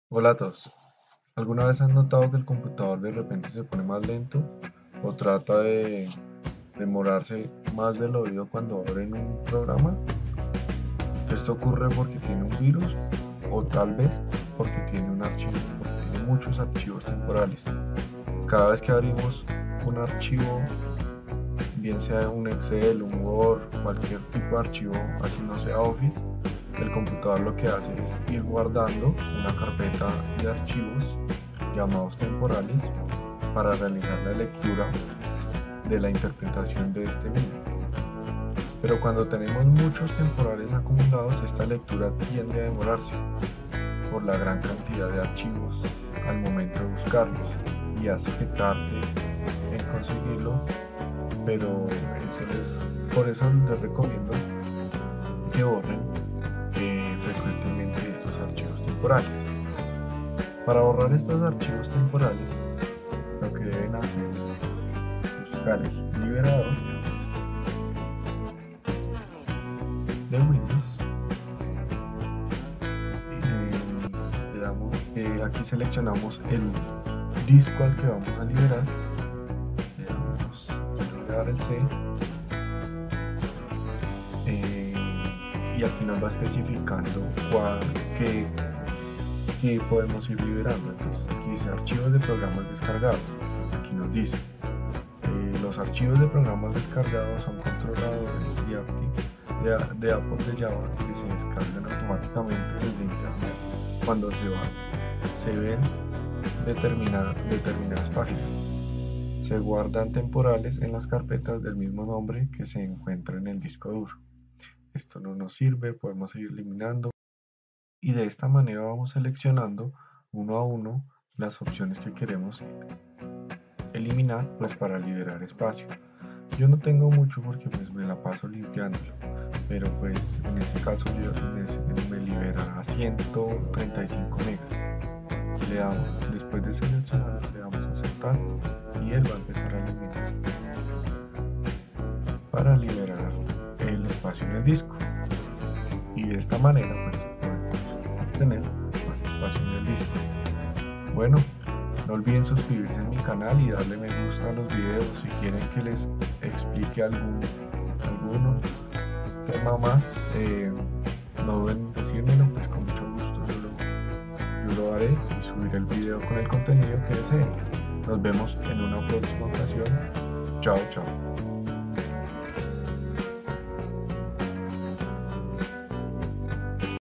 Hola a todos. ¿Alguna vez han notado que el computador de repente se pone más lento o trata de demorarse más de lo debido cuando abren un programa? Esto ocurre porque tiene un virus o tal vez porque tiene un archivo, porque tiene muchos archivos temporales. Cada vez que abrimos un archivo, bien sea un Excel, un Word, cualquier tipo de archivo, así no sea Office, el computador lo que hace es ir guardando una carpeta de archivos llamados temporales para realizar la lectura de la interpretación de este mismo. Pero cuando tenemos muchos temporales acumulados, esta lectura tiende a demorarse por la gran cantidad de archivos al momento de buscarlos y hace que tarde en conseguirlo, pero por eso les recomiendo que borren frecuentemente estos archivos temporales. Para borrar estos archivos temporales, lo que deben hacer es buscar el liberador de Windows. Aquí seleccionamos el disco al que vamos a liberar. Quiero liberar el C. Y aquí nos va especificando qué podemos ir liberando. Entonces aquí dice archivos de programas descargados. Aquí nos dice los archivos de programas descargados son controladores de Apple de Java que se descargan automáticamente desde internet cuando se ven determinadas páginas. Se guardan temporales en las carpetas del mismo nombre que se encuentra en el disco duro. Esto no nos sirve, podemos seguir eliminando y de esta manera vamos seleccionando uno a uno las opciones que queremos eliminar pues para liberar espacio. Yo no tengo mucho porque pues me la paso limpiándolo, pero pues en este caso me libera 135 megas. Después de seleccionar, le damos a aceptar y él va a empezar a eliminar para liberar el espacio en el disco, y de esta manera pues podemos obtener más espacio en el disco. Bueno, no olviden suscribirse a mi canal y darle me gusta a los videos. Si quieren que les explique algún tema más, no duden en decírmelo, pues con mucho gusto yo lo haré y subiré el video con el contenido que deseen. Nos vemos en una próxima ocasión. Chao, chao.